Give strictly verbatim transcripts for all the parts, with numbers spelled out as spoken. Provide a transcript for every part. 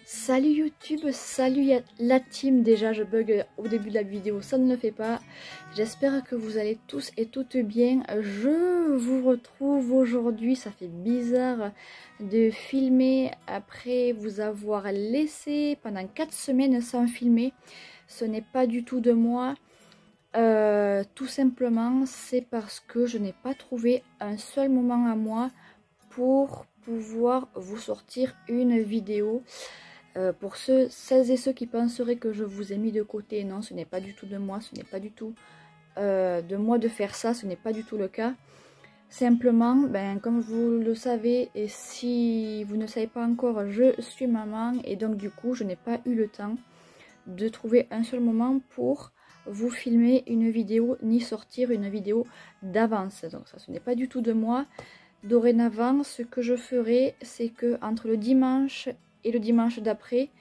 Salut YouTube, salut la team. Déjà je bug au début de la vidéo, ça ne le fait pas. J'espère que vous allez tous et toutes bien. Je vous retrouve aujourd'hui, ça fait bizarre de filmer après vous avoir laissé pendant quatre semaines sans filmer. Ce n'est pas du tout de moi. Euh, tout simplement c'est parce que je n'ai pas trouvé un seul moment à moi pour pouvoir vous sortir une vidéo. Euh, pour ceux, celles et ceux qui penseraient que je vous ai mis de côté, non, ce n'est pas du tout de moi, ce n'est pas du tout euh, de moi de faire ça, ce n'est pas du tout le cas. Simplement, ben, comme vous le savez, et si vous ne savez pas encore, je suis maman et donc du coup, je n'ai pas eu le temps de trouver un seul moment pour vous filmer une vidéo ni sortir une vidéo d'avance. Donc ça, ce n'est pas du tout de moi. Dorénavant, ce que je ferai, c'est que entre le dimanche et le dimanche d'après,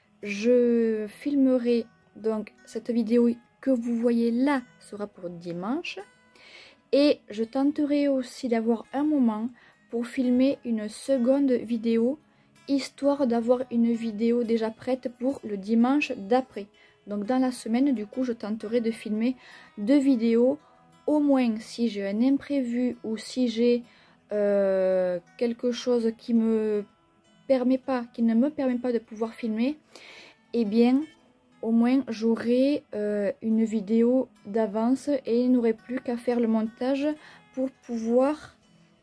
je filmerai donc cette vidéo que vous voyez là sera pour dimanche, et je tenterai aussi d'avoir un moment pour filmer une seconde vidéo, histoire d'avoir une vidéo déjà prête pour le dimanche d'après. Donc dans la semaine, du coup, je tenterai de filmer deux vidéos, au moins si j'ai un imprévu ou si j'ai euh, quelque chose qui me permet pas, qui ne me permet pas de pouvoir filmer, et eh bien au moins j'aurai euh, une vidéo d'avance et il n'aurait plus qu'à faire le montage pour pouvoir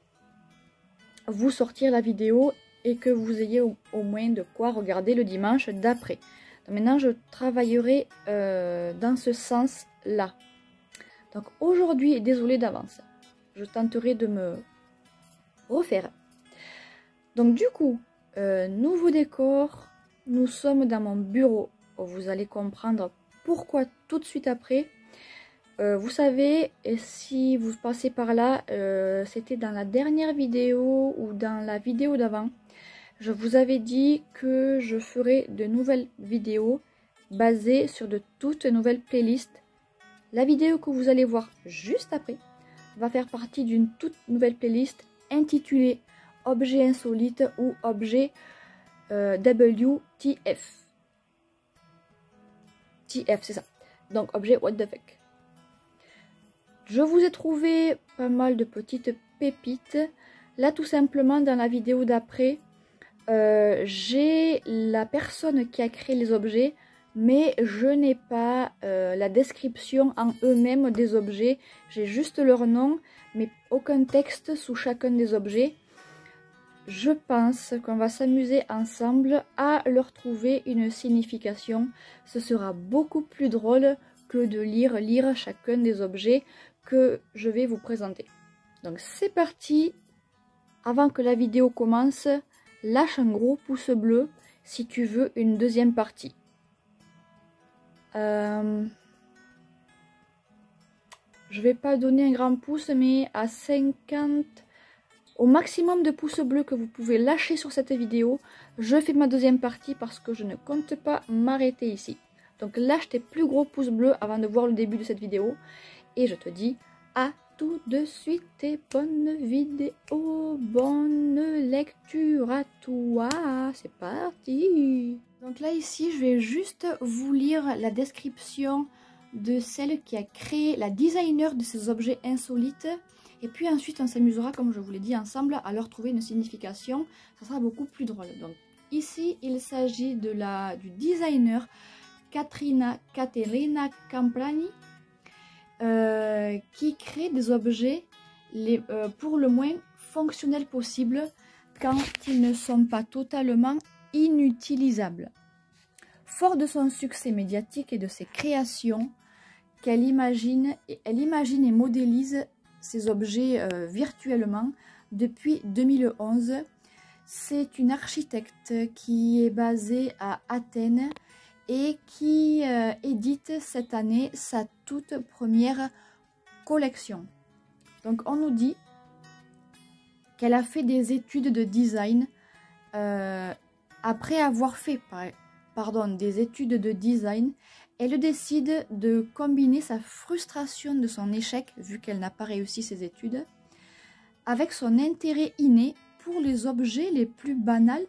vous sortir la vidéo et que vous ayez au, au moins de quoi regarder le dimanche d'après. Maintenant je travaillerai euh, dans ce sens là. Donc aujourd'hui, désolé d'avance, je tenterai de me refaire. Donc du coup, Euh, nouveau décor, nous sommes dans mon bureau. Vous allez comprendre pourquoi tout de suite après. Euh, vous savez, et si vous passez par là, euh, c'était dans la dernière vidéo ou dans la vidéo d'avant. Je vous avais dit que je ferai de nouvelles vidéos basées sur de toutes nouvelles playlists. La vidéo que vous allez voir juste après va faire partie d'une toute nouvelle playlist intitulée Objet insolite ou objet euh, W T F. T F, c'est ça. Donc objet what the fuck. Je vous ai trouvé pas mal de petites pépites. Là, tout simplement, dans la vidéo d'après, euh, j'ai la personne qui a créé les objets, mais je n'ai pas euh, la description en eux-mêmes des objets. J'ai juste leur nom, mais aucun texte sous chacun des objets. Je pense qu'on va s'amuser ensemble à leur trouver une signification. Ce sera beaucoup plus drôle que de lire, lire chacun des objets que je vais vous présenter. Donc c'est parti. Avant que la vidéo commence, lâche un gros pouce bleu si tu veux une deuxième partie. Euh... Je vais pas donner un grand pouce, mais à cinquante... Au maximum de pouces bleus que vous pouvez lâcher sur cette vidéo, je fais ma deuxième partie parce que je ne compte pas m'arrêter ici. Donc lâche tes plus gros pouces bleus avant de voir le début de cette vidéo. Et je te dis à tout de suite et bonne vidéo, bonne lecture à toi. C'est parti. Donc là ici, je vais juste vous lire la description de celle qui a créé, la designer de ces objets insolites. Et puis ensuite, on s'amusera, comme je vous l'ai dit, ensemble à leur trouver une signification. Ça sera beaucoup plus drôle. Donc ici, il s'agit de la du designer Katrina Caterina Camprani euh, qui crée des objets les, euh, pour le moins fonctionnels possible quand ils ne sont pas totalement inutilisables. Fort de son succès médiatique et de ses créations, qu'elle imagine, et, elle imagine et modélise ces objets euh, virtuellement depuis deux mille onze. C'est une architecte qui est basée à Athènes et qui euh, édite cette année sa toute première collection. Donc on nous dit qu'elle a fait des études de design euh, après avoir fait pardon, des études de design. Elle décide de combiner sa frustration de son échec, vu qu'elle n'a pas réussi ses études, avec son intérêt inné pour les objets les plus banals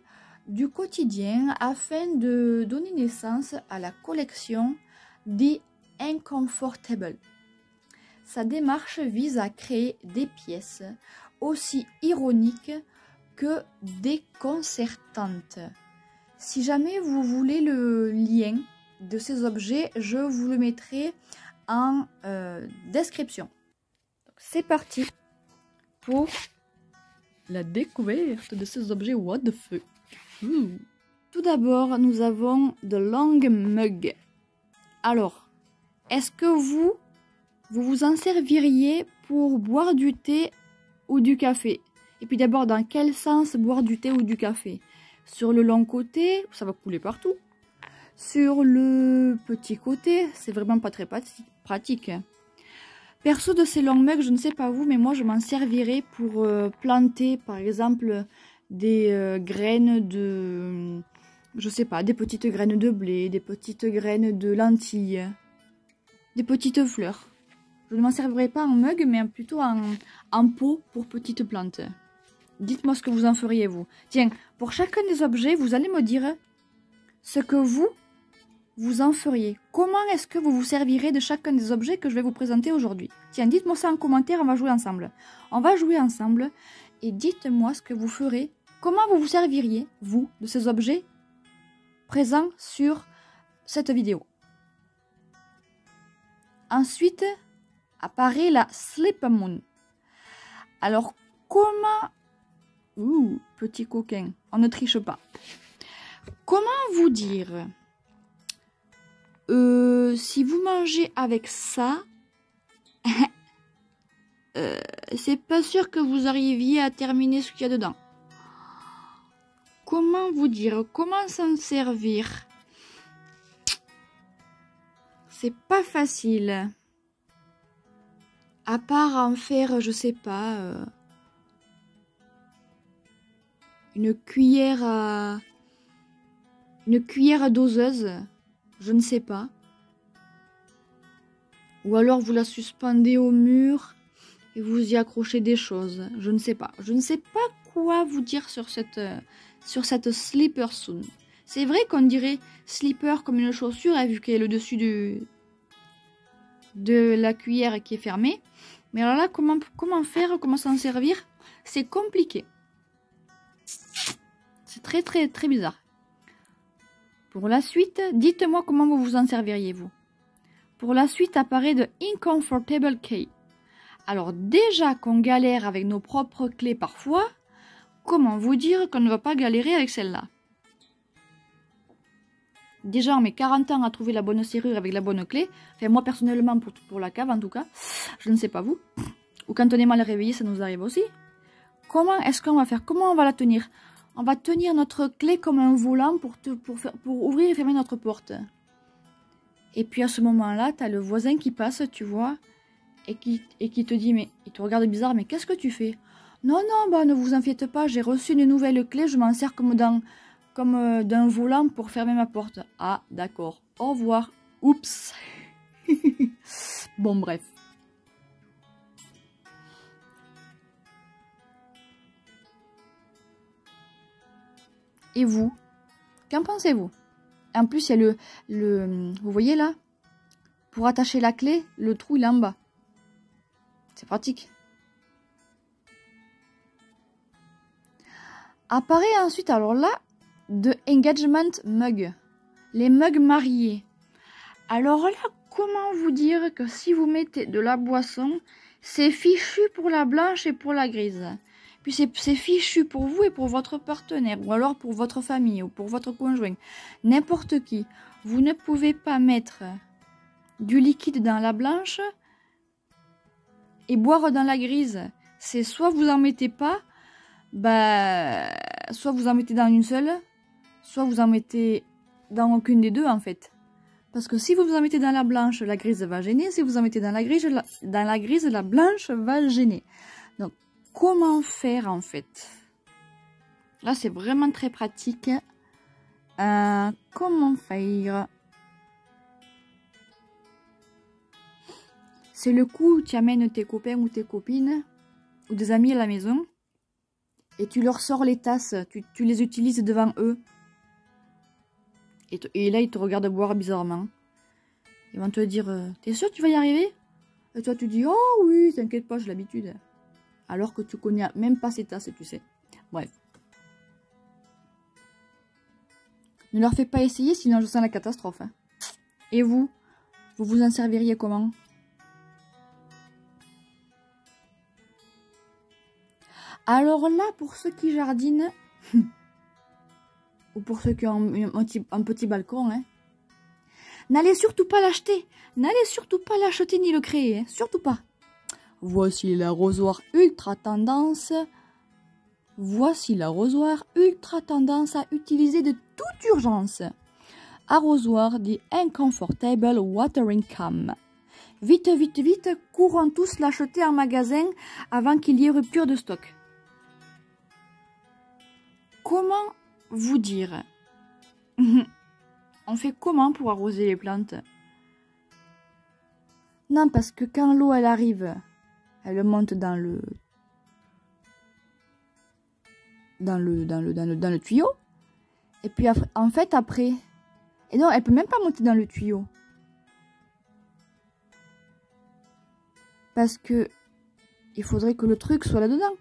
du quotidien afin de donner naissance à la collection The Incomfortable. Sa démarche vise à créer des pièces aussi ironiques que déconcertantes. Si jamais vous voulez le lien de ces objets, je vous le mettrai en euh, description. C'est parti pour la découverte de ces objets what the fuck. Ouh. Tout d'abord, nous avons de long mug. Alors, est-ce que vous, vous vous en serviriez pour boire du thé ou du café? Et puis d'abord, dans quel sens boire du thé ou du café? Sur le long côté, ça va couler partout. Sur le petit côté, c'est vraiment pas très pratique. Perso, de ces long mugs, je ne sais pas vous, mais moi je m'en servirais pour euh, planter par exemple des euh, graines de, je sais pas, des petites graines de blé, des petites graines de lentilles, des petites fleurs. Je ne m'en servirais pas en mug, mais plutôt en, en pot pour petites plantes. Dites-moi ce que vous en feriez vous. Tiens, pour chacun des objets, vous allez me dire ce que vous, vous en feriez. Comment est-ce que vous vous servirez de chacun des objets que je vais vous présenter aujourd'hui? Tiens, dites-moi ça en commentaire, on va jouer ensemble. On va jouer ensemble et dites-moi ce que vous ferez. Comment vous vous serviriez, vous, de ces objets présents sur cette vidéo. Ensuite, apparaît la Sleep Moon. Alors, comment... Ouh, petit coquin, on ne triche pas. Comment vous dire... Euh, si vous mangez avec ça, euh, c'est pas sûr que vous arriviez à terminer ce qu'il y a dedans. Comment vous dire? Comment s'en servir? C'est pas facile. À part en faire, je sais pas, euh, une cuillère à... Une cuillère à doseuse. Je ne sais pas. Ou alors vous la suspendez au mur et vous y accrochez des choses. Je ne sais pas. Je ne sais pas quoi vous dire sur cette, sur cette Sleeper Soon. C'est vrai qu'on dirait slipper comme une chaussure, hein, vu qu'elle est le dessus du, de la cuillère qui est fermée. Mais alors là, comment, comment faire, comment s'en servir? C'est compliqué. C'est très très très bizarre. Pour la suite, dites-moi comment vous vous en serviriez, vous. Pour la suite, apparaît de Incomfortable Key. Alors déjà qu'on galère avec nos propres clés parfois, comment vous dire qu'on ne va pas galérer avec celle-là? Déjà, on met quarante ans à trouver la bonne serrure avec la bonne clé. Enfin, moi, personnellement, pour, pour la cave, en tout cas. Je ne sais pas vous. Ou quand on est mal réveillé, ça nous arrive aussi. Comment est-ce qu'on va faire? Comment on va la tenir? On va tenir notre clé comme un volant pour, te, pour, faire, pour ouvrir et fermer notre porte. Et puis à ce moment-là, tu as le voisin qui passe, tu vois, et qui, et qui te dit, mais il te regarde bizarre, mais qu'est-ce que tu fais? Non, non, bah ne vous en faites pas, j'ai reçu une nouvelle clé, je m'en sers comme d'un comme, euh, d'un volant pour fermer ma porte. Ah, d'accord, au revoir. Oups. Bon, bref. Et vous? Qu'en pensez-vous? En plus, il y a le, le... Vous voyez là? Pour attacher la clé, le trou il est en bas. C'est pratique. Apparaît ensuite, alors là, de Engagement Mug. Les mugs mariés. Alors là, comment vous dire que si vous mettez de la boisson, c'est fichu pour la blanche et pour la grise. Puis c'est fichu pour vous et pour votre partenaire, ou alors pour votre famille, ou pour votre conjoint. N'importe qui. Vous ne pouvez pas mettre du liquide dans la blanche et boire dans la grise. C'est soit vous en mettez pas, bah, soit vous en mettez dans une seule, soit vous en mettez dans aucune des deux en fait. Parce que si vous vous en mettez dans la blanche, la grise va gêner. Si vous en mettez dans la grise, la, dans la, grise, la blanche va gêner. Donc, comment faire en fait? Là, c'est vraiment très pratique. Euh, comment faire? C'est le coup où tu amènes tes copains ou tes copines ou des amis à la maison et tu leur sors les tasses, tu, tu les utilises devant eux. Et, et là, ils te regardent boire bizarrement. Ils vont te dire, euh, t'es sûr que tu vas y arriver? Et toi, tu dis, oh oui, t'inquiète pas, j'ai l'habitude. Alors que tu connais même pas ces tasses, tu sais. Bref. Ne leur fais pas essayer, sinon je sens la catastrophe. Hein. Et vous? Vous vous en serviriez comment? Alors là, pour ceux qui jardinent, ou pour ceux qui ont un, un, petit, un petit balcon, hein, n'allez surtout pas l'acheter. N'allez surtout pas l'acheter ni le créer. Hein, surtout pas. Voici l'arrosoir ultra tendance. Voici l'arrosoir ultra tendance à utiliser de toute urgence. Arrosoir dit Incomfortable Watering Cam. Vite, vite, vite, courons tous l'acheter en magasin avant qu'il y ait rupture de stock. Comment vous dire? On fait comment pour arroser les plantes? Non, parce que quand l'eau elle arrive, elle monte dans le dans le dans le dans le dans le tuyau. Et puis en fait après, et non, elle peut même pas monter dans le tuyau. Parce que il faudrait que le truc soit là-dedans.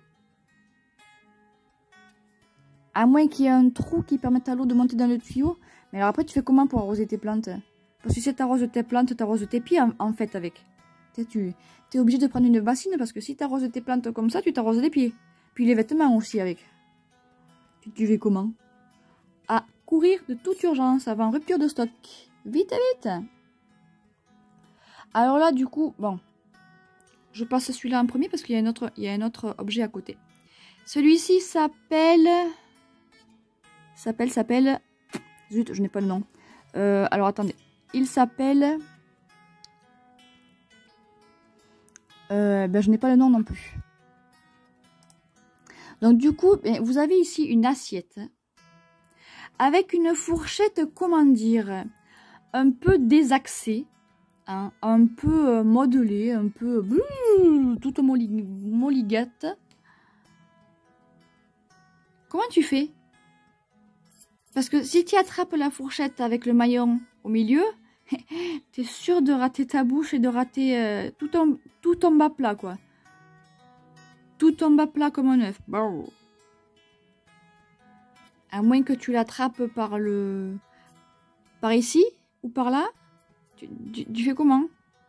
À moins qu'il y ait un trou qui permette à l'eau de monter dans le tuyau. Mais alors après, tu fais comment pour arroser tes plantes? Parce que si tu arroses tes plantes, tu arroses tes pieds en, en fait avec. Tu es obligé de prendre une bassine parce que si tu arroses tes plantes comme ça, tu t'arroses les pieds. Puis les vêtements aussi avec. Tu, tu fais comment? À courir de toute urgence avant rupture de stock. Vite, vite. Alors là, du coup, bon. Je passe celui-là en premier parce qu'il y a un autre, il y a un autre objet à côté. Celui-ci s'appelle... S'appelle, s'appelle... Zut, je n'ai pas le nom. Euh, alors, attendez. Il s'appelle... Euh, ben, je n'ai pas le nom non plus. Donc, du coup, ben, vous avez ici une assiette. Avec une fourchette, comment dire, un peu désaxée. Hein, un peu euh, modelée, un peu... Bluh, toute molli, molligate. Comment tu fais? Parce que si tu attrapes la fourchette avec le maillon au milieu, t'es sûr de rater ta bouche et de rater euh, tout, ton, tout ton bas plat, quoi. Tout ton bas plat comme un œuf. Bon. À moins que tu l'attrapes par le... Par ici ou par là. Tu, tu, tu fais comment?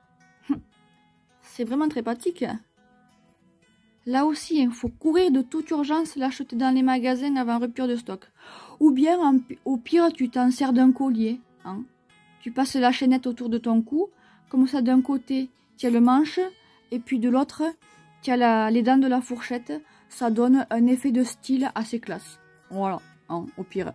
C'est vraiment très pratique. Là aussi, il faut courir de toute urgence, l'acheter dans les magasins avant rupture de stock. Ou bien, en, au pire, tu t'en sers d'un collier. Hein. Tu passes la chaînette autour de ton cou. Comme ça, d'un côté, tu as le manche. Et puis de l'autre, tu as la, les dents de la fourchette. Ça donne un effet de style assez classe. Voilà, hein, au pire.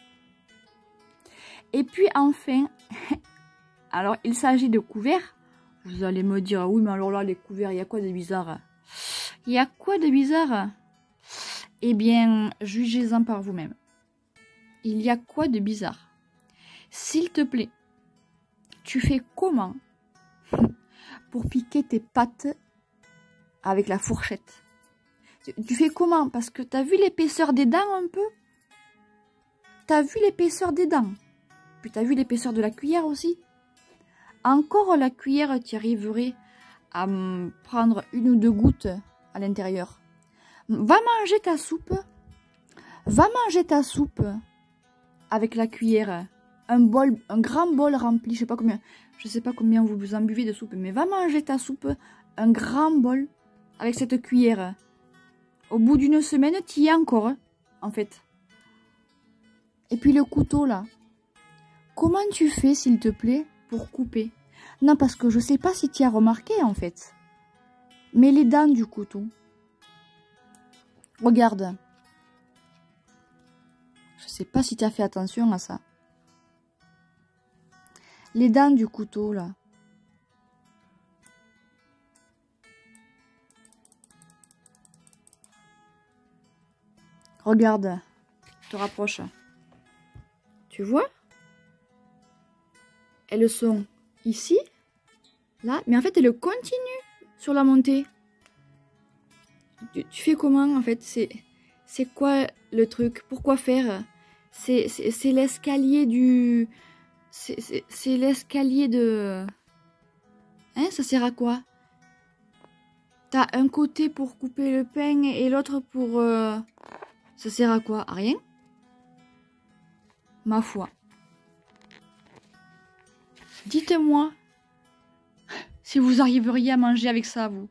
Et puis enfin, alors il s'agit de couverts. Vous allez me dire, oui, mais alors là, les couverts, il y a quoi de bizarre? Il y a quoi de bizarre? Eh bien, jugez-en par vous-même. Il y a quoi de bizarre? S'il te plaît, tu fais comment pour piquer tes pattes avec la fourchette? Tu, tu fais comment? Parce que tu as vu l'épaisseur des dents un peu? Tu as vu l'épaisseur des dents? Puis tu as vu l'épaisseur de la cuillère aussi? Encore la cuillère, tu arriverais à prendre une ou deux gouttes à l'intérieur. Va manger ta soupe. Va manger ta soupe avec la cuillère. Un bol, un grand bol rempli. Je sais pas combien, je sais pas combien vous vous en buvez de soupe, mais va manger ta soupe, un grand bol avec cette cuillère. Au bout d'une semaine, tu y es encore, en fait. Et puis le couteau là. Comment tu fais, s'il te plaît, pour couper? Non, parce que je sais pas si tu as remarqué, en fait. Mais les dents du couteau. Regarde. Je sais pas si tu as fait attention à ça. Les dents du couteau, là. Regarde. Je te rapproche. Tu vois? Elles sont ici, là, mais en fait, elles continuent sur la montée. Tu, tu fais comment, en fait? C'est C'est quoi le truc? Pourquoi faire? C'est l'escalier du... C'est l'escalier de... Hein, ça sert à quoi? T'as un côté pour couper le pain et l'autre pour... Euh... Ça sert à quoi? À rien? Ma foi. Dites-moi si vous arriveriez à manger avec ça, vous.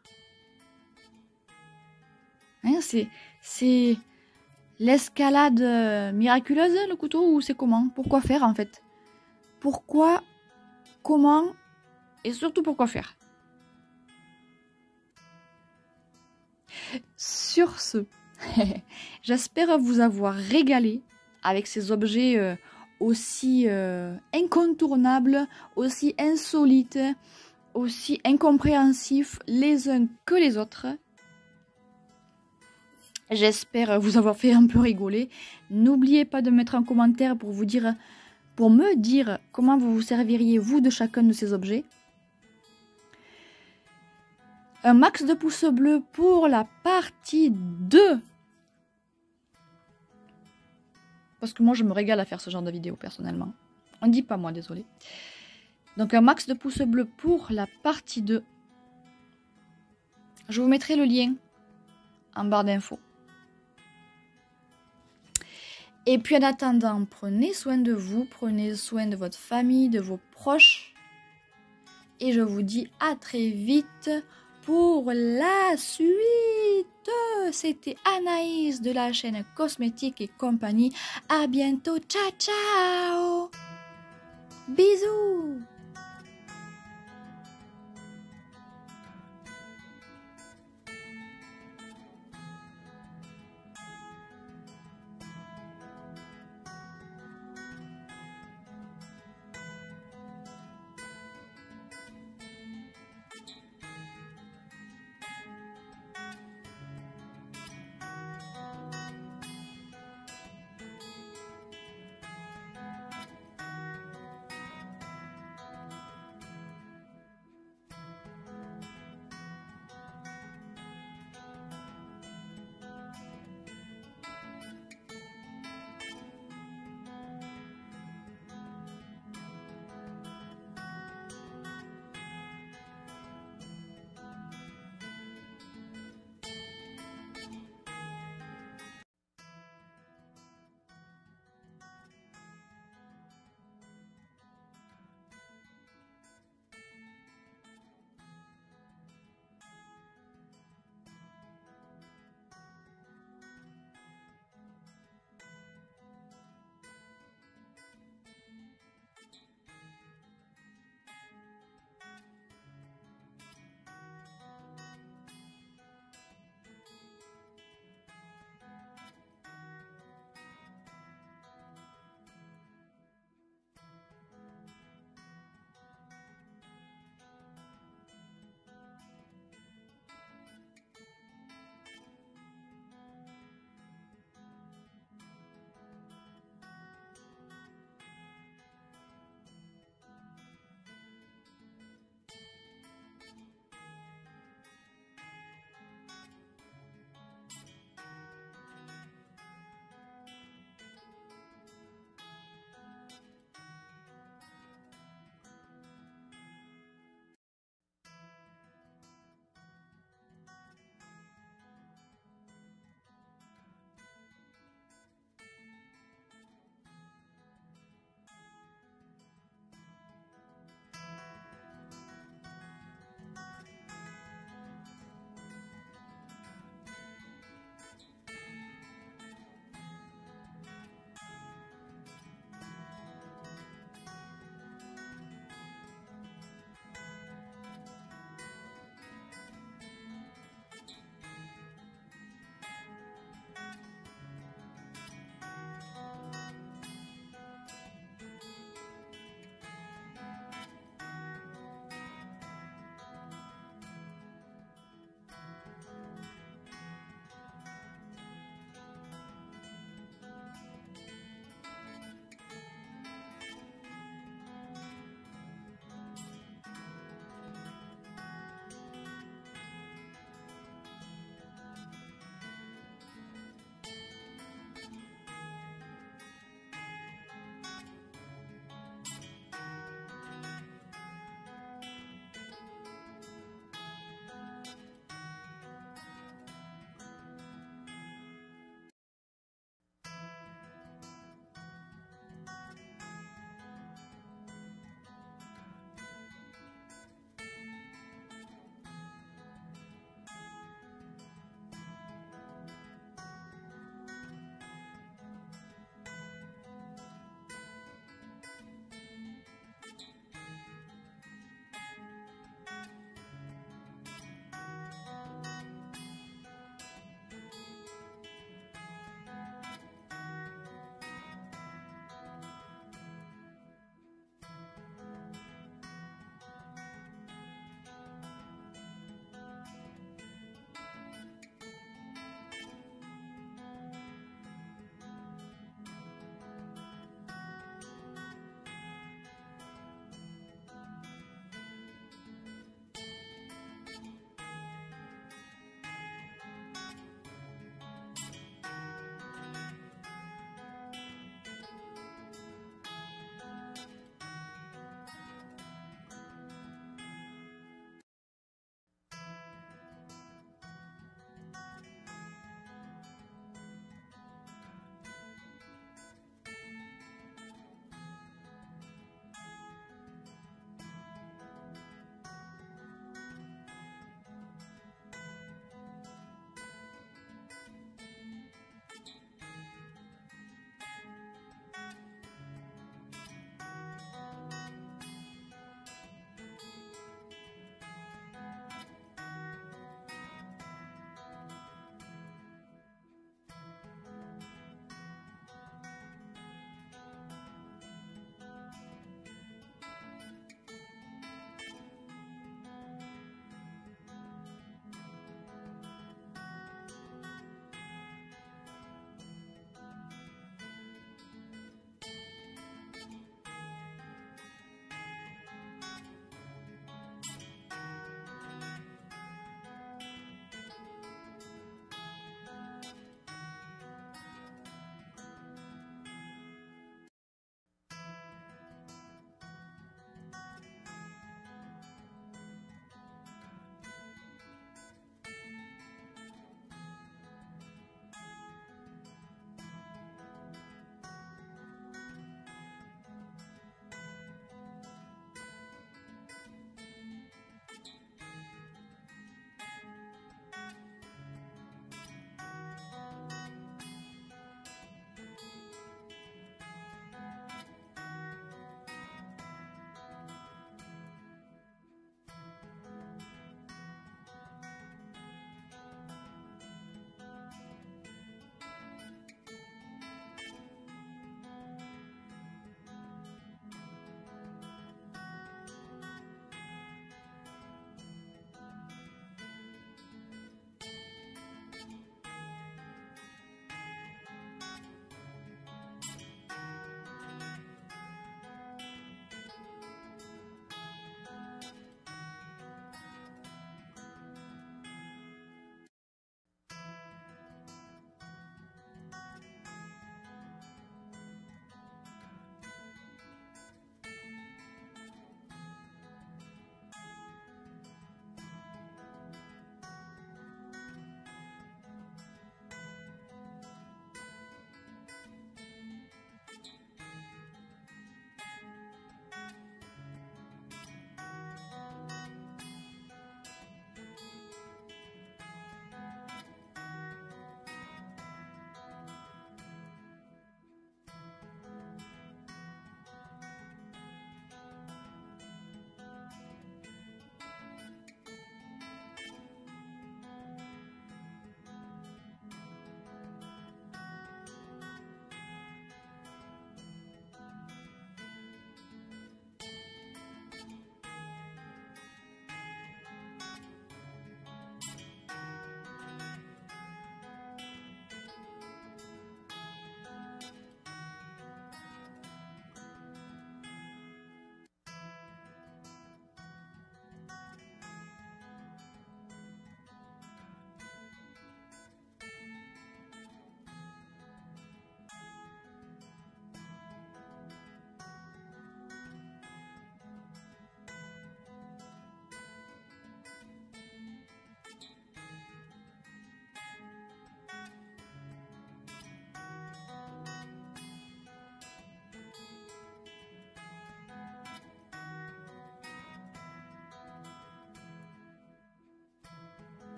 Hein, c'est l'escalade miraculeuse, le couteau, ou c'est comment? Pourquoi faire, en fait? Pourquoi? Comment? Et surtout, pourquoi faire? Sur ce, j'espère vous avoir régalé avec ces objets euh, aussi euh, incontournables, aussi insolites, aussi incompréhensifs les uns que les autres. J'espère vous avoir fait un peu rigoler. N'oubliez pas de mettre un commentaire pour vous dire, pour me dire comment vous vous serviriez vous de chacun de ces objets. Un max de pouces bleus pour la partie deux. Parce que moi, je me régale à faire ce genre de vidéo, personnellement. On ne dit pas moi, désolé. Donc, un max de pouces bleus pour la partie deux. Je vous mettrai le lien en barre d'infos. Et puis, en attendant, prenez soin de vous, prenez soin de votre famille, de vos proches. Et je vous dis à très vite pour la suite. C'était Anaïs de la chaîne Cosmétique et Compagnie. À bientôt. Ciao, ciao. Bisous.